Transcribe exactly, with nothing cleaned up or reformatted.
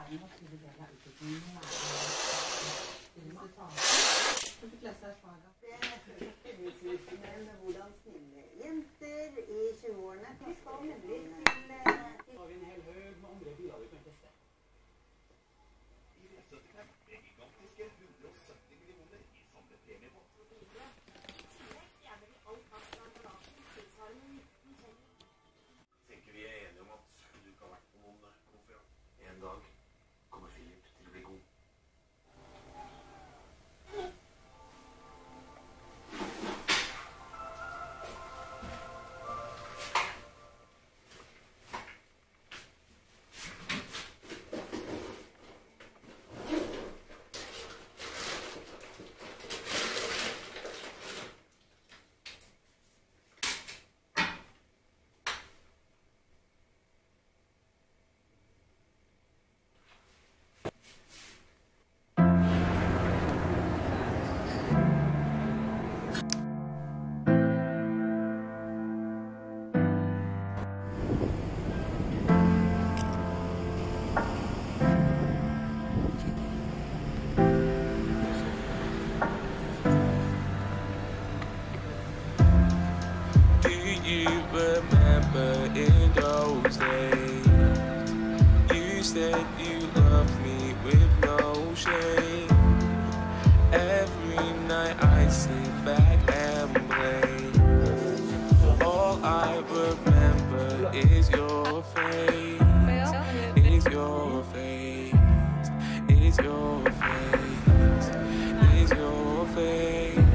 en naturlig del av utviklingen å lære disse fagene. Klasseerfaring. Det er kvinnesvisende med hvordan snille jenter i tjueårene kan stå nemlig til... Har vi en hel høg med andre biler vi kan teste. I V syttifem er gigantiske hundre og sytti millioner i samlet premie på. I tillegg fjerner vi all plast fra emballasjen tilsvarende nitten tonn. Tenker vi er enige om at du ikke har vært på noen konferanse. En dag kommer Philip til å bli god. Remember in those days, you said you loved me with no shame. Every night I'd sit back and play. All I remember is your face, is your face, is your face, is your face.